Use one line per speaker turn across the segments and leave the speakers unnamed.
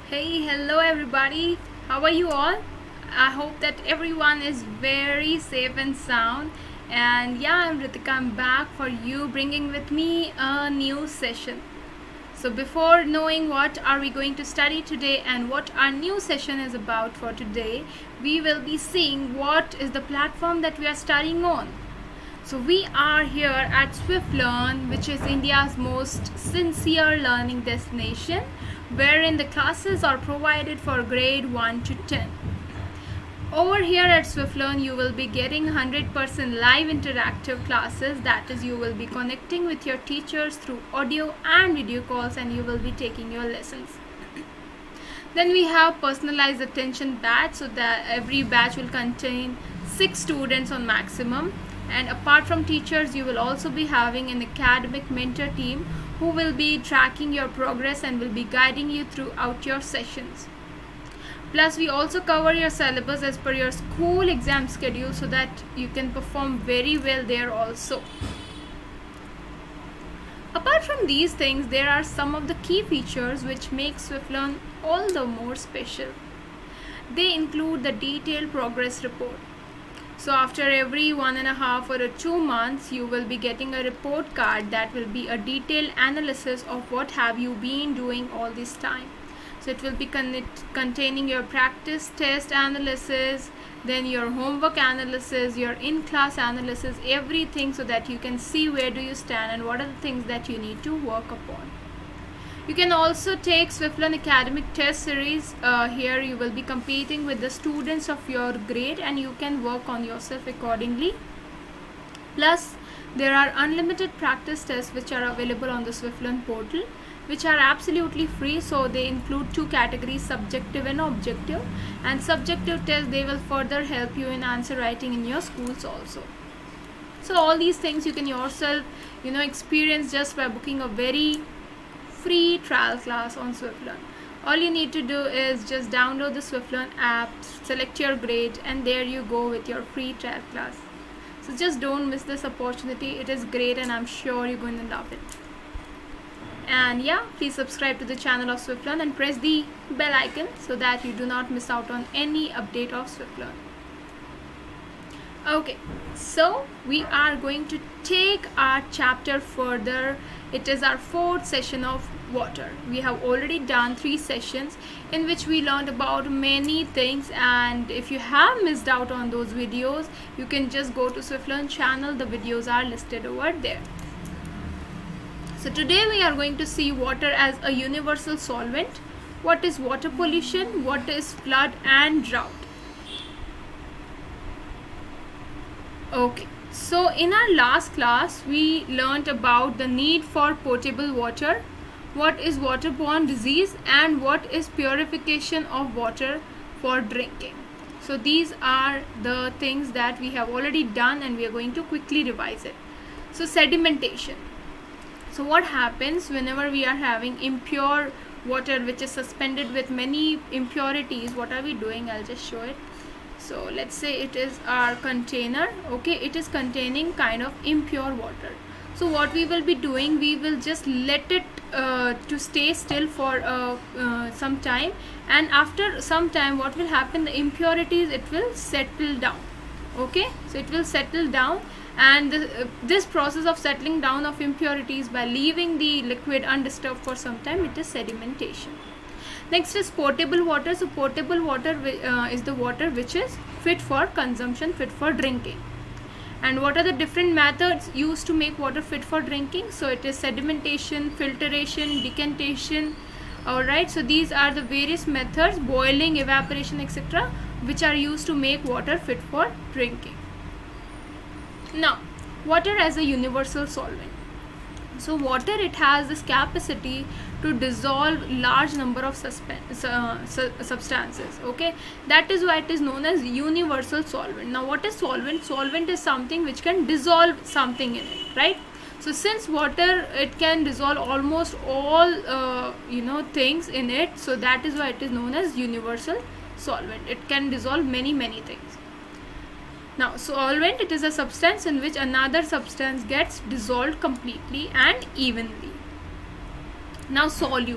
Hey, hello everybody. How are you all? I hope that everyone is very safe and sound. And yeah, I'm Ritika. I'm back for you, bringing with me a new session. So before knowing what are we going to study today and what our new session is about for today, we will be seeing what is the platform that we are studying on. So we are here at SwiftLearn, which is India's most sincere learning destination, wherein the classes are provided for grade 1 to 10. Over here at SwiftLearn, you will be getting 100% live interactive classes. That is, you will be connecting with your teachers through audio and video calls, and you will be taking your lessons. Then we have personalized attention batch, so that every batch will contain 6 students on maximum. And apart from teachers, you will also be having an academic mentor team who will be tracking your progress and will be guiding you throughout your sessions. Plus, we also cover your syllabus as per your school exam schedule so that you can perform very well there also. Apart from these things, there are some of the key features which make SwiftLearn all the more special. They include the detailed progress report. So after every 1.5 or 2 months, you will be getting a report card that will be a detailed analysis of what have you been doing all this time. So it will be containing your practice test analysis, then your homework analysis, your in-class analysis, everything, so that you can see where do you stand and what are the things that you need to work upon. You can also take SwiftLearn Academic Test Series. Here you will be competing with the students of your grade and you can work on yourself accordingly. Plus, there are unlimited practice tests which are available on the SwiftLearn portal, which are absolutely free. So they include 2 categories, subjective and objective. And subjective tests, they will further help you in answer writing in your schools also. So all these things you can yourself, experience just by booking a very free trial class on SwiftLearn. All you need to do is just download the SwiftLearn app, select your grade, and there you go with your free trial class. So just don't miss this opportunity. It is great and I'm sure you're going to love it. And yeah, please subscribe to the channel of SwiftLearn and press the bell icon so that you do not miss out on any update of SwiftLearn. Okay, so we are going to take our chapter further. It is our 4th session of water. We have already done 3 sessions in which we learned about many things, and if you have missed out on those videos, you can just go to SwiftLearn channel. The videos are listed over there. So today we are going to see water as a universal solvent. What is water pollution? What is flood and drought? Okay, so in our last class we learned about the need for potable water, what is waterborne disease, and what is purification of water for drinking. So these are the things that we have already done and we are going to quickly revise it. So sedimentation. So what happens whenever we are having impure water which is suspended with many impurities? What are we doing? I'll just show it. So let's say it is our container. Okay, it is containing kind of impure water. So what we will be doing, we will just let it to stay still for some time, and after some time what will happen, the impurities, it will settle down. Okay, so it will settle down, and this process of settling down of impurities by leaving the liquid undisturbed for some time, it is sedimentation. Next is potable water. So potable water is the water which is fit for consumption, fit for drinking. And what are the different methods used to make water fit for drinking? So it is sedimentation, filtration, decantation. Alright, so these are the various methods, boiling, evaporation, etc., which are used to make water fit for drinking. Now, water as a universal solvent. So water, it has this capacity to dissolve large number of substances. Okay, that is why it is known as universal solvent. Now what is solvent? Solvent is something which can dissolve something in it, right? So since water, it can dissolve almost all things in it, so that is why it is known as universal solvent. It can dissolve many things. Now solvent, it is a substance in which another substance gets dissolved completely and evenly. Now solute.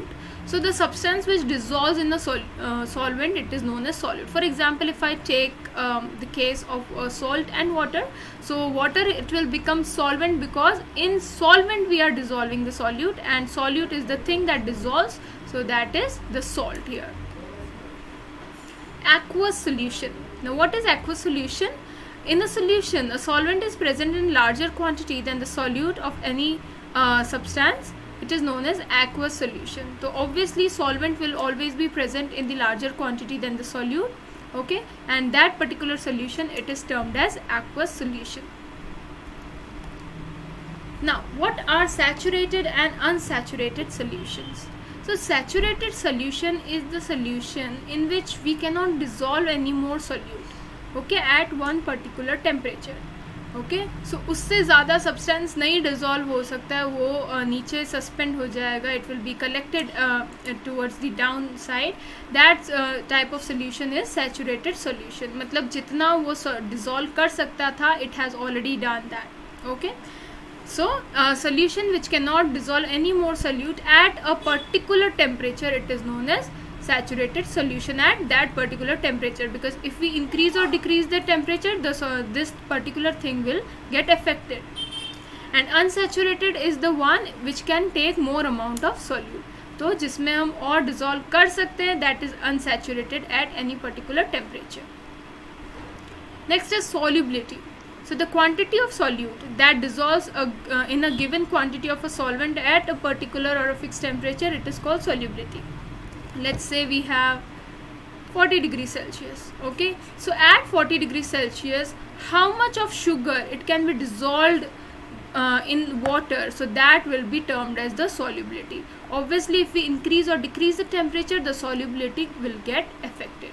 So the substance which dissolves in the solvent, it is known as solute. For example, if I take the case of salt and water, so water, it will become solvent because in solvent we are dissolving the solute, and solute is the thing that dissolves, so that is the salt here. Aqueous solution. Now what is aqueous solution? In a solution, a solvent is present in larger quantity than the solute of any substance. It is known as aqueous solution. So obviously solvent will always be present in the larger quantity than the solute, okay, and that particular solution, it is termed as aqueous solution. Now what are saturated and unsaturated solutions? So saturated solution is the solution in which we cannot dissolve any more solute, okay, at one particular temperature, okay. So उससे ज़्यादा substance नहीं dissolve हो सकता है, वो नीचे suspend हो जाएगा, it will be collected towards the downside. That type of solution is saturated solution. मतलब जितना वो dissolve कर सकता था, it has already done that, okay. So solution which cannot dissolve any more solute at a particular temperature, it is known as saturated solution at that particular temperature, because if we increase or decrease the temperature, this particular thing will get affected. And unsaturated is the one which can take more amount of solute, तो जिसमें हम और dissolve कर सकते हैं, that is unsaturated at any particular temperature. Next is solubility. So the quantity of solute that dissolves in a given quantity of a solvent at a particular or a fixed temperature, it is called solubility. Let's say we have 40 degrees Celsius, okay. So at 40 degrees Celsius, how much of sugar it can be dissolved in water, so that will be termed as the solubility. Obviously if we increase or decrease the temperature, the solubility will get affected.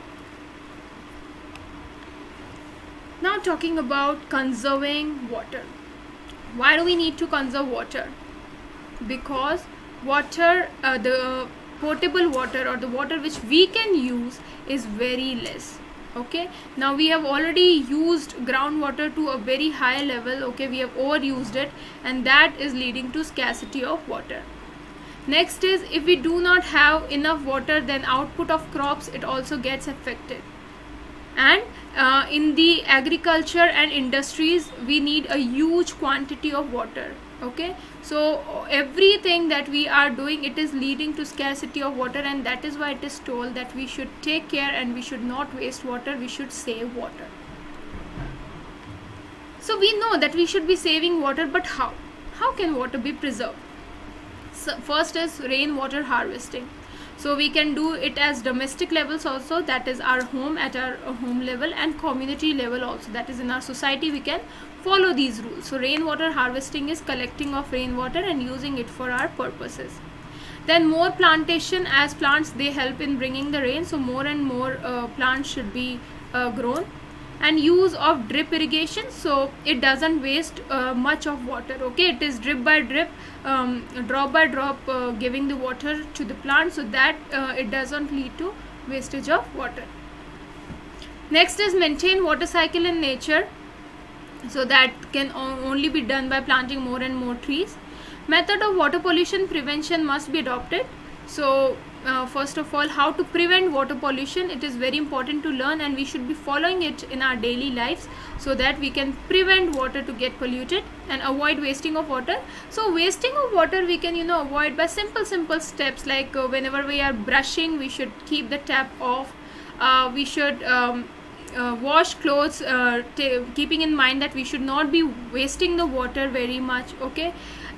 Now talking about conserving water. Why do we need to conserve water? Because water, the potable water or the water which we can use is very less, okay. Now we have already used groundwater to a very high level, okay, we have overused it, and that is leading to scarcity of water. Next is, if we do not have enough water, then output of crops, it also gets affected. And in the agriculture and industries, we need a huge quantity of water, okay. So everything that we are doing, it is leading to scarcity of water, and that is why it is told that we should take care and we should not waste water, we should save water. So we know that we should be saving water, but how can water be preserved? So first is rainwater harvesting. So we can do it as domestic levels also, that is our home, at our home level, and community level also, that is in our society we can follow these rules. So rainwater harvesting is collecting of rainwater and using it for our purposes. Then more plantation, as plants, they help in bringing the rain, so more and more plants should be grown. And use of drip irrigation, so it doesn't waste much of water, okay. It is drip by drip, drop by drop, giving the water to the plant, so that it doesn't lead to wastage of water. Next is maintain water cycle in nature, so that can only be done by planting more and more trees. Method of water pollution prevention must be adopted. So first of all, how to prevent water pollution, it is very important to learn, and we should be following it in our daily lives, so that we can prevent water to get polluted and avoid wasting of water. So wasting of water we can avoid by simple steps, like whenever we are brushing, we should keep the tap off. We should wash clothes, keeping in mind that we should not be wasting the water very much, okay.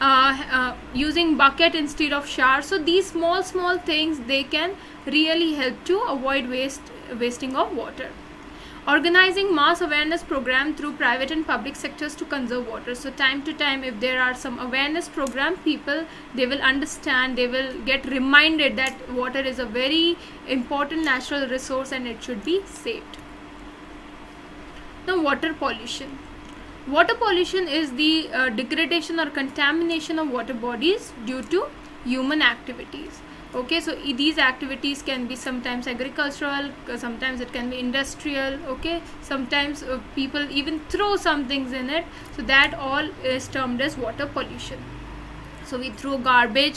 Using bucket instead of shower. So these small things, they can really help to avoid wasting of water. Organizing mass awareness program through private and public sectors to conserve water. So time to time, if there are some awareness program, people, they will understand, they will get reminded that water is a very important natural resource and it should be saved. Now water pollution. Water pollution is the degradation or contamination of water bodies due to human activities, okay. So these activities can be sometimes agricultural, sometimes it can be industrial, okay. Sometimes people even throw some things in it, so that all is termed as water pollution. So we throw garbage,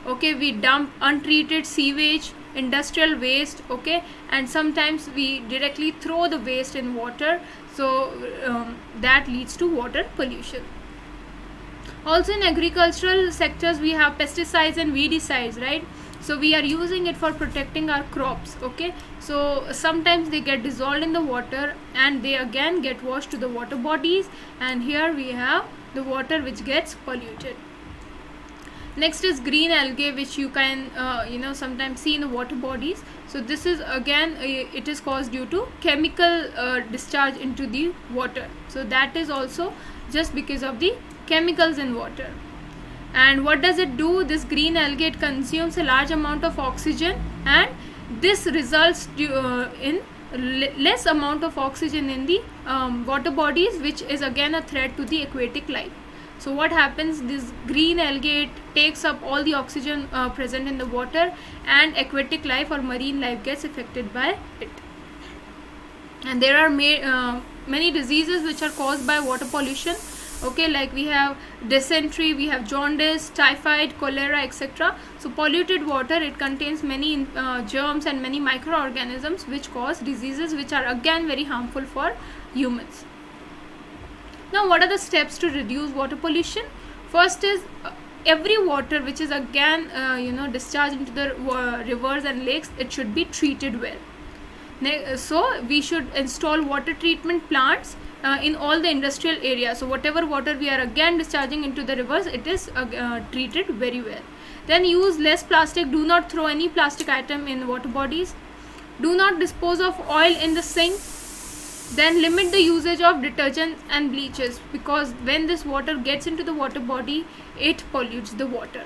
okay, we dump untreated sewage, industrial waste, okay, and sometimes we directly throw the waste in water, so that leads to water pollution. Also in agricultural sectors we have pesticides and weedicides, right? So we are using it for protecting our crops, okay, so sometimes they get dissolved in the water and they again get washed to the water bodies, and here we have the water which gets polluted. Next is green algae, which you can sometimes see in the water bodies. So this is again it is caused due to chemical discharge into the water, so that is also just because of the chemicals in water. And what does it do? This green algae, it consumes a large amount of oxygen, and this results in less amount of oxygen in the water bodies, which is again a threat to the aquatic life. So what happens, this green algae, it takes up all the oxygen present in the water, and aquatic life or marine life gets affected by it. And there are many diseases which are caused by water pollution, okay, like we have dysentery, we have jaundice, typhoid, cholera, etc. So polluted water, it contains many germs and many microorganisms which cause diseases which are again very harmful for humans. Now what are the steps to reduce water pollution? First is every water which is again discharged into the rivers and lakes, it should be treated well. So we should install water treatment plants in all the industrial areas. So whatever water we are again discharging into the rivers, it is treated very well. Then use less plastic. Do not throw any plastic item in water bodies. Do not dispose of oil in the sink. Then limit the usage of detergents and bleaches, because when this water gets into the water body, it pollutes the water.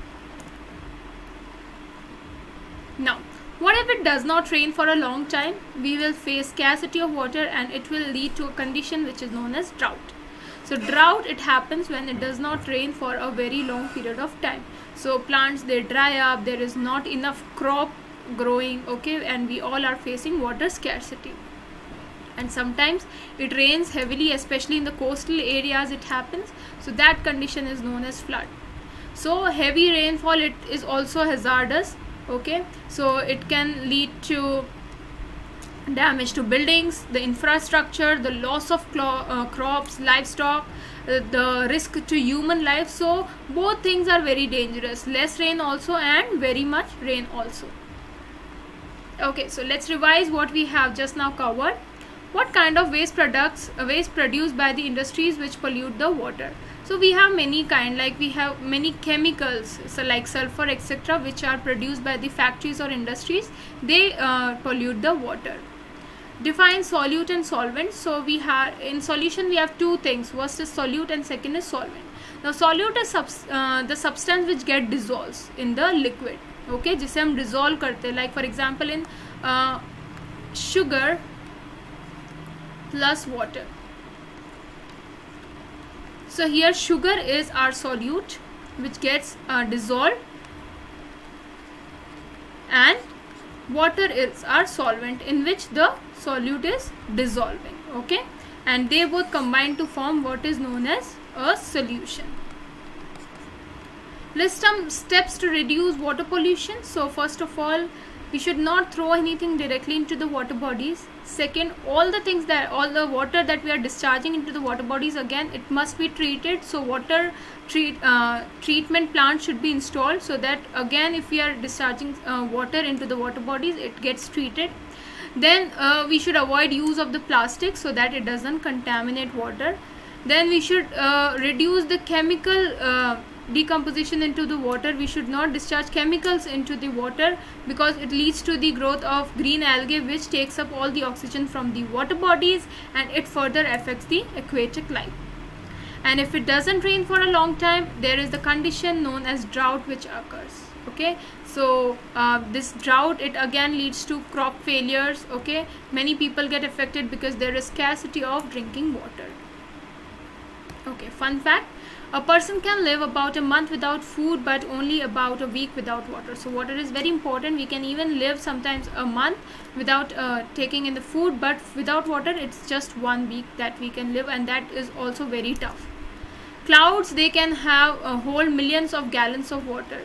Now, what if it does not rain for a long time? We will face scarcity of water, and it will lead to a condition which is known as drought. So drought, it happens when it does not rain for a very long period of time. So plants, they dry up, there is not enough crop growing, okay, and we all are facing water scarcity. And sometimes it rains heavily, especially in the coastal areas it happens, so that condition is known as flood. So heavy rainfall, it is also hazardous, okay, so it can lead to damage to buildings, the infrastructure, the loss of crops, livestock, the risk to human life. So both things are very dangerous, less rain also and very much rain also. Okay, so let's revise what we have just now covered. What kind of waste produced by the industries which pollute the water? So we have many kind, like we have many chemicals, so like sulfur, etc., which are produced by the factories or industries. They pollute the water. Define solute and solvent. So we have, in solution we have two things. First is solute and second is solvent. Now solute is the substance which get dissolved in the liquid, okay, जिसे हम dissolve करते हैं. Like for example in sugar plus water. So here sugar is our solute which gets dissolved, and water is our solvent in which the solute is dissolving, okay, and they both combine to form what is known as a solution. List some steps to reduce water pollution. So first of all, we should not throw anything directly into the water bodies. Second, all the water that we are discharging into the water bodies, again it must be treated. So water treatment plants should be installed, so that again if we are discharging water into the water bodies, it gets treated. Then we should avoid use of the plastic so that it doesn't contaminate water. Then we should reduce the chemical decomposition into the water. We should not discharge chemicals into the water because it leads to the growth of green algae, which takes up all the oxygen from the water bodies, and it further affects the aquatic life. And if it doesn't rain for a long time, there is the condition known as drought which occurs, okay. So this drought, it again leads to crop failures, okay. Many people get affected because there is scarcity of drinking water. Okay, fun fact, a person can live about a month without food, but only about a week without water. So water is very important. We can even live sometimes a month without taking in the food, but without water it's just 1 week that we can live, and that is also very tough. Clouds, they can have hold millions of gallons of water,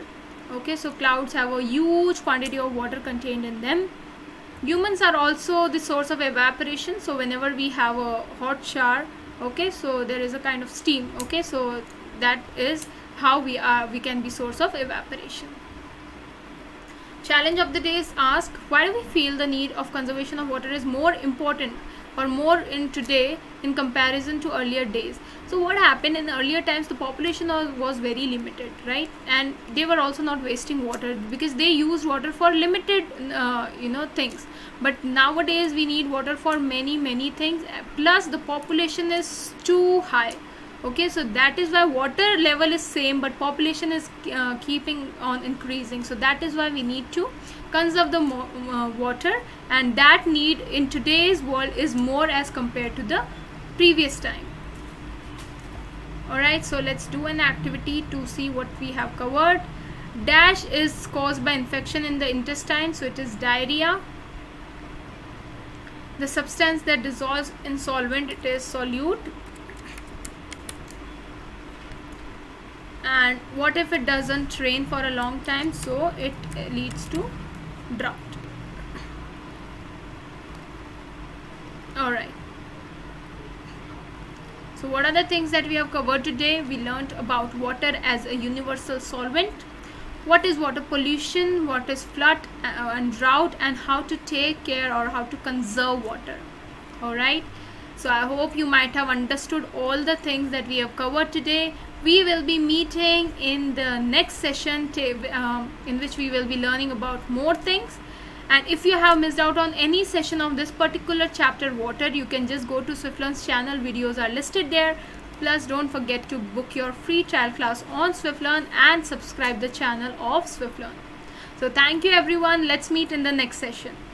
Okay, so clouds have a huge quantity of water contained in them. Humans are also the source of evaporation. So whenever we have a hot shower, okay, so there is a kind of steam. Okay, so that is how we can be source of evaporation. Challenge of the day is ask, why do we feel the need of conservation of water is more important or more in today in comparison to earlier days? So what happened in earlier times, the population was very limited, right? And they were also not wasting water because they used water for limited things. But nowadays we need water for many things, plus the population is too high. Okay, so that is why water level is same, but population is keeping on increasing. So that is why we need to conserve the water, and that need in today's world is more as compared to the previous time. Alright, so let's do an activity to see what we have covered. Dash is caused by infection in the intestine, so it is diarrhea. The substance that dissolves in solvent, it is solute. And what if it doesn't rain for a long time? So it leads to drought. Alright, so what are the things that we have covered today? We learned about water as a universal solvent, what is water pollution, what is flood and drought, and how to take care or how to conserve water. Alright, so I hope you might have understood all the things that we have covered today. We will be meeting in the next session in which we will be learning about more things. And if you have missed out on any session of this particular chapter water, you can just go to SwiftLearn's channel. Videos are listed there. Plus don't forget to book your free trial class on SwiftLearn and subscribe the channel of SwiftLearn. So thank you everyone. Let's meet in the next session.